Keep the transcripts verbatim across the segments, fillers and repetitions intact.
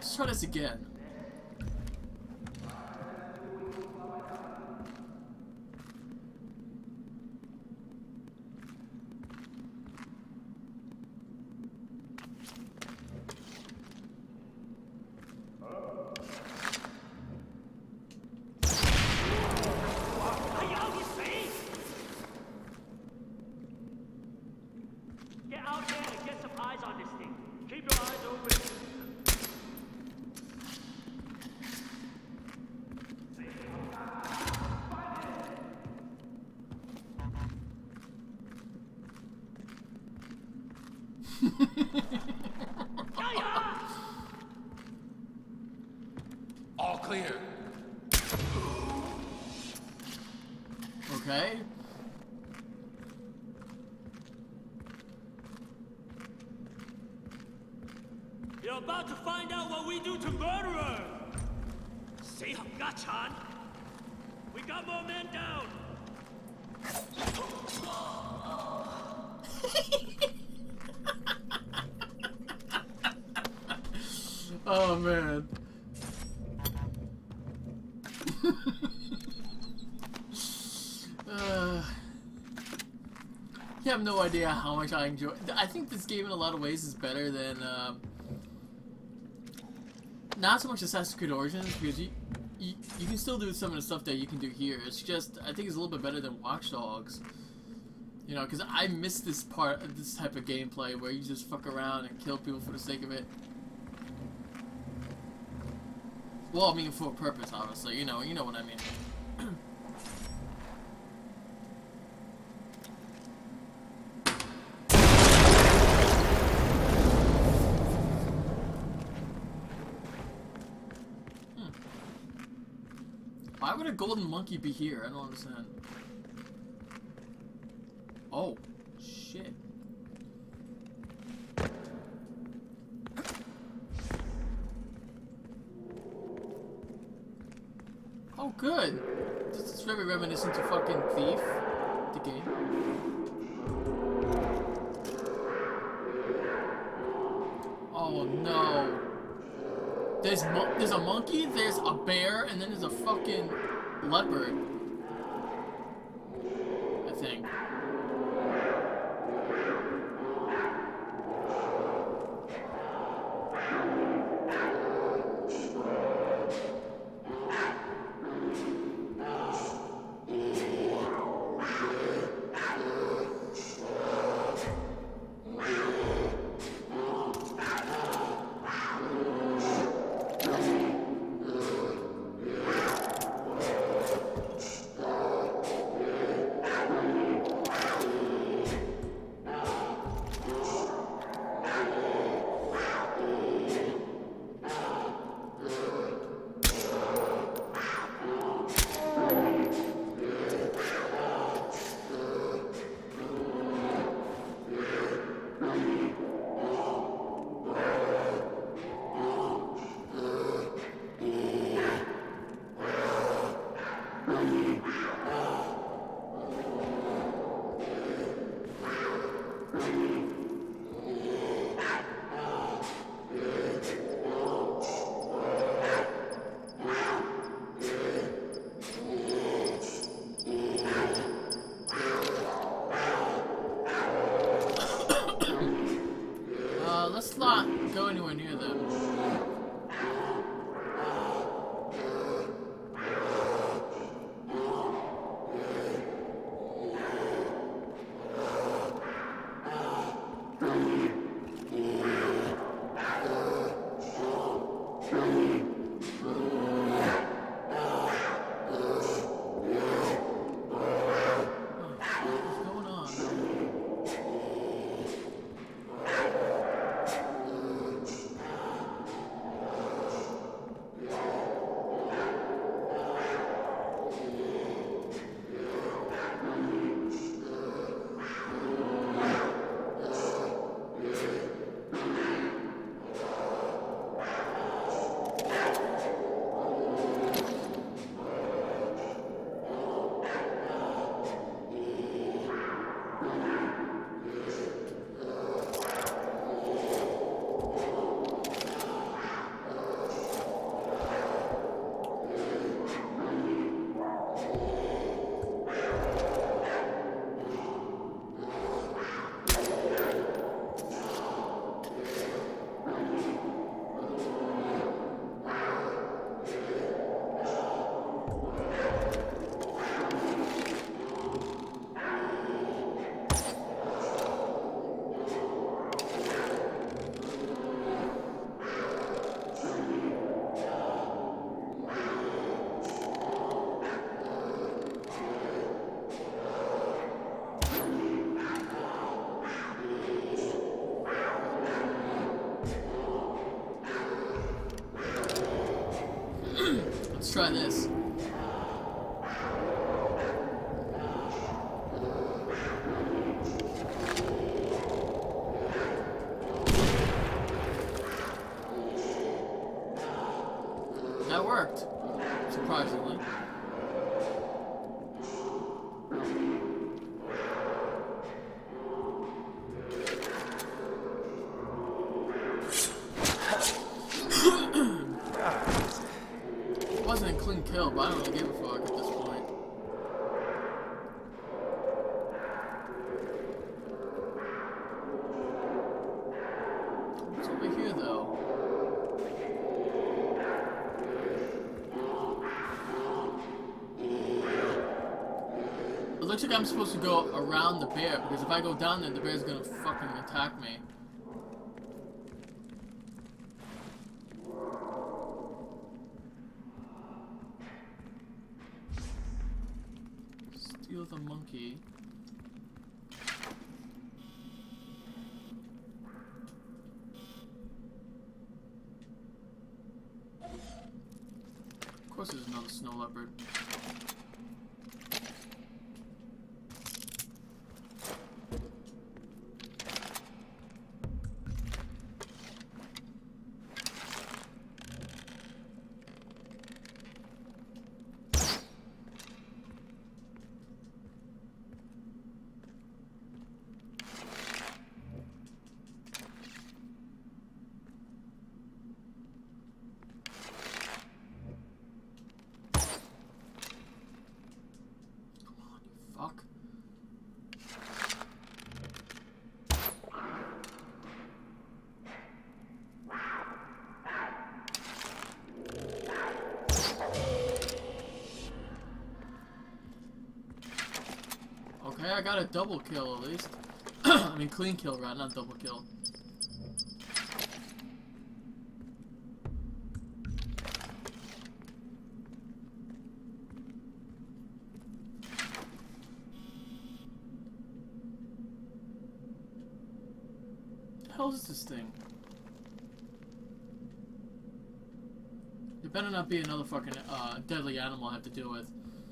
Let's try this again. All clear. Okay. You're about to find out what we do to murderers! Say Chan. We got more men down! Oh man. uh, you have no idea how much I enjoy. I think this game in a lot of ways is better than um, not so much Assassin's Creed Origins, because you, you you can still do some of the stuff that you can do here. It's just I think it's a little bit better than Watch Dogs. You know, because I miss this part of this type of gameplay where you just fuck around and kill people for the sake of it. Well, I mean, for a purpose, obviously. You know, you know what I mean. hmm. Why would a golden monkey be here? I don't understand. Oh, shit. Oh, good. This is very reminiscent to fucking Thief, the game. Oh no. There's mo there's a monkey, there's a bear, and then there's a fucking leopard. I think. Let's not go anywhere near them. try this. That worked, surprisingly. It wasn't a clean kill, but I don't really give a fuck at this point. What's over here, though? It looks like I'm supposed to go around the bear, because if I go down there, the bear's gonna fucking attack me. Steal the monkey. Of course there's another snow leopard. Fuck. Okay, I got a double kill at least. I mean clean kill, right? Not double kill. What the hell is this thing? There better not be another fucking uh, deadly animal I have to deal with.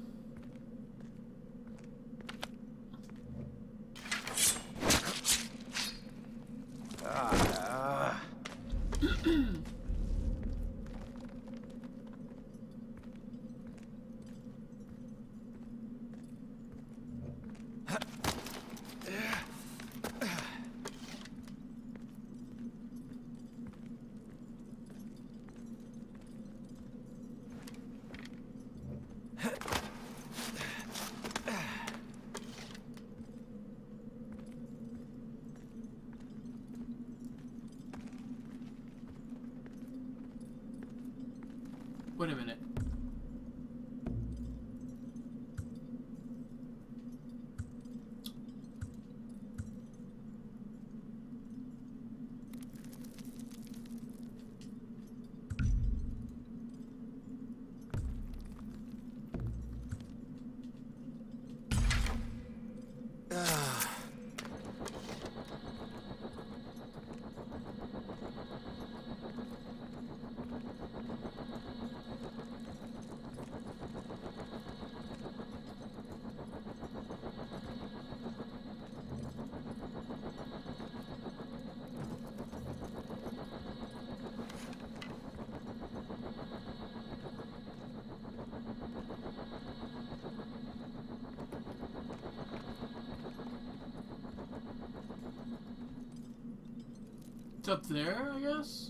Wait a minute. It's up there, I guess?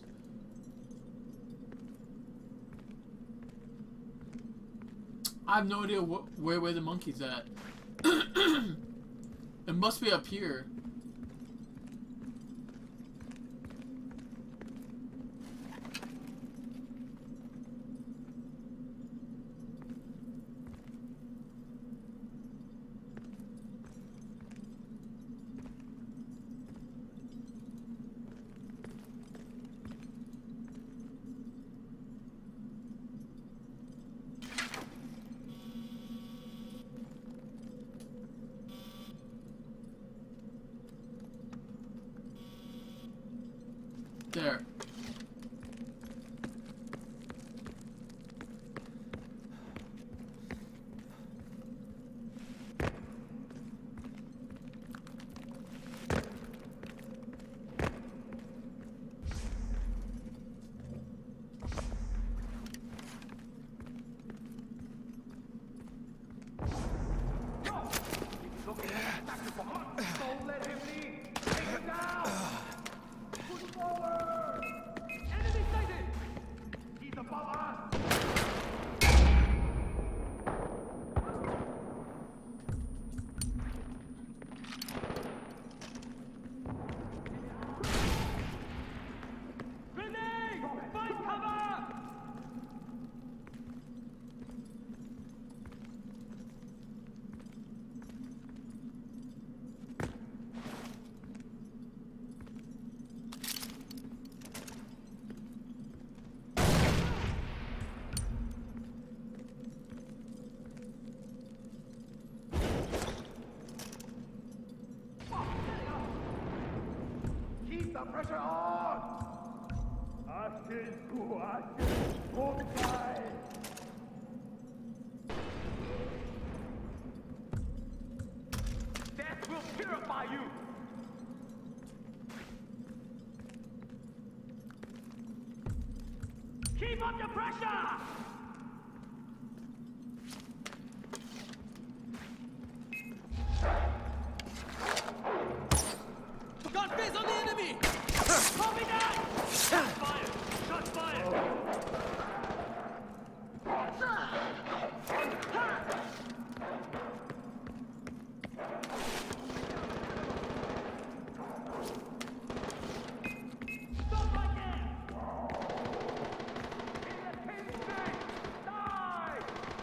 I have no idea wh where, where the monkey's at. It must be up here. Pressure on! Ashes to ashes, both sides! Death will purify you! Keep up the pressure! Got face on the enemy! Copy that! Shots fired! Shots fired! Stop right there! Die!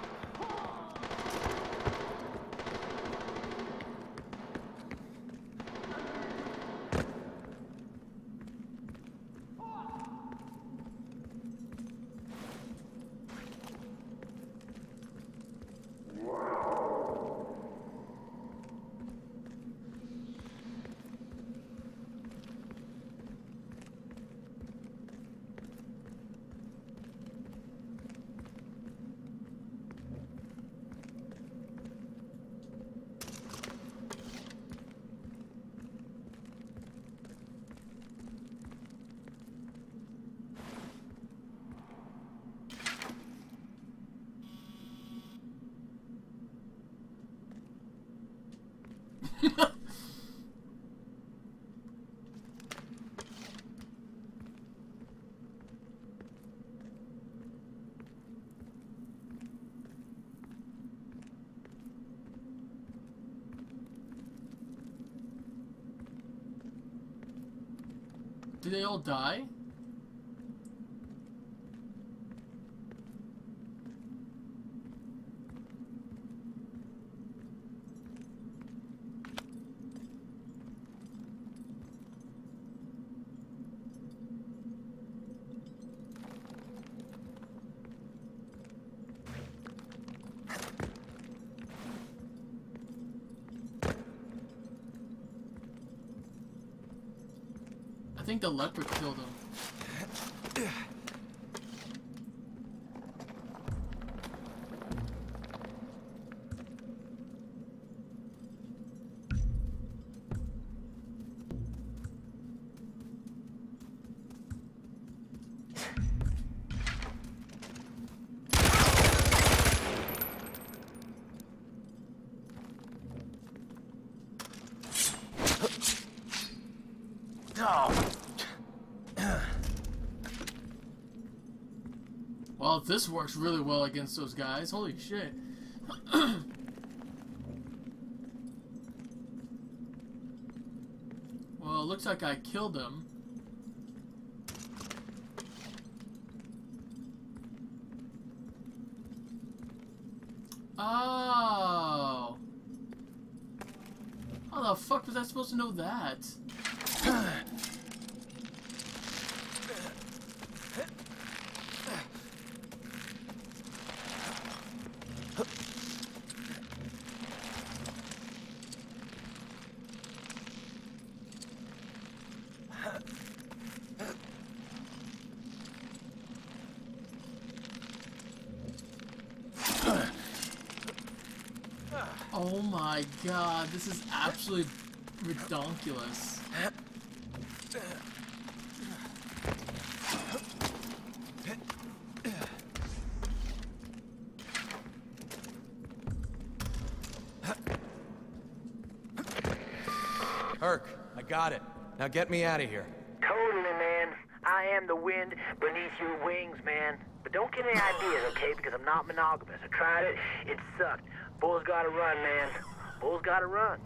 Did they all die? I think the leopard killed him. Well, if this works really well against those guys, holy shit. Well, it looks like I killed him. Oh. How the fuck was I supposed to know that? Oh my god, this is absolutely ridiculous. Herc, I got it. Now get me out of here. Totally, man. I am the wind beneath your wings, man. But don't get any ideas, okay? Because I'm not monogamous. I tried it. It sucked. Bulls gotta run, man. Bulls gotta run.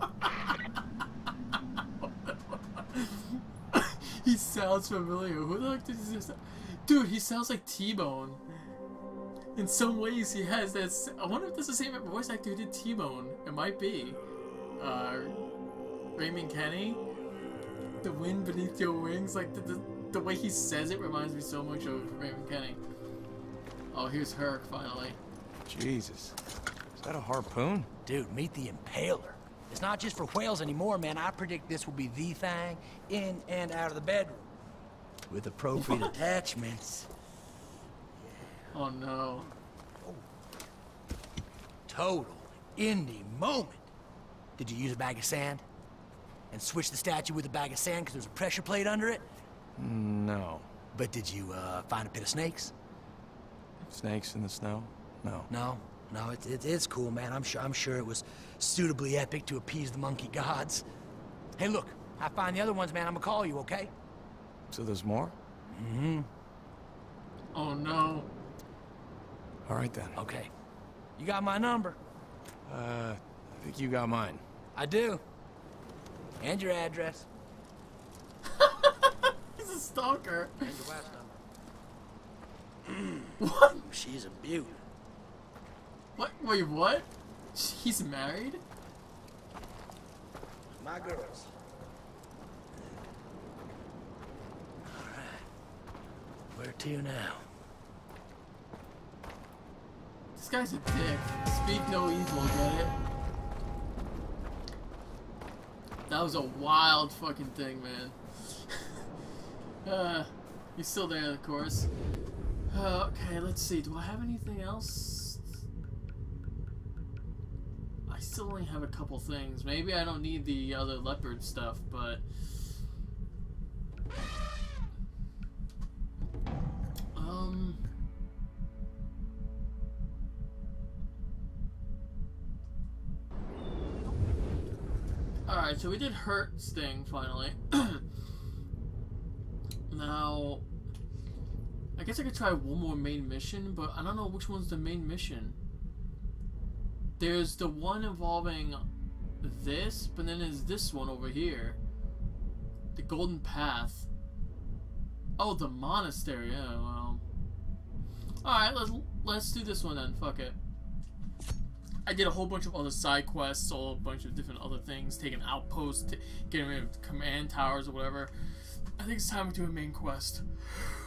He sounds familiar. Who the heck does this? Dude, he sounds like T-Bone. In some ways, he has that. I wonder if this is the same voice actor who did T-Bone. It might be. Uh, Raymond Kenny. The wind beneath your wings. Like, the, the, the way he says it reminds me so much of Raymond Kenny. Oh, here's Herc, finally. Jesus. Is that a harpoon? Dude, meet the Impaler. It's not just for whales anymore, man. I predict this will be the thing in and out of the bedroom. With appropriate what? attachments. Oh, no. Oh. Total indie moment. Did you use a bag of sand? And switch the statue with a bag of sand because there's a pressure plate under it? No. But did you, uh, find a pit of snakes? Snakes in the snow? No. No? No, it's, it's, it's cool, man. I'm sure, I'm sure it was suitably epic to appease the monkey gods. Hey, look, I find the other ones, man. I'm gonna call you, okay? So there's more? Mm-hmm. Oh, no. All right, then. Okay. You got my number? Uh, I think you got mine. I do. And your address. He's a stalker. And your wife's number. What? She's a beaut. What? Wait, what? He's married? My girls. All right. Where to now? This guy's a dick. Speak no evil, get it? That was a wild fucking thing, man. uh, he's still there, of course. Uh, okay, let's see. Do I have anything else? I still only have a couple things. Maybe I don't need the other leopard stuff, but... Um... Alright, so we did Herc's thing, finally. Now... I guess I could try one more main mission, but I don't know which one's the main mission. There's the one involving this, but then there's this one over here. The Golden Path. Oh, the monastery. Yeah, well. Alright, let's, let's do this one then. Fuck it. I did a whole bunch of other side quests, a whole bunch of different other things, taking outposts, getting rid of command towers or whatever. I think it's time to do a main quest.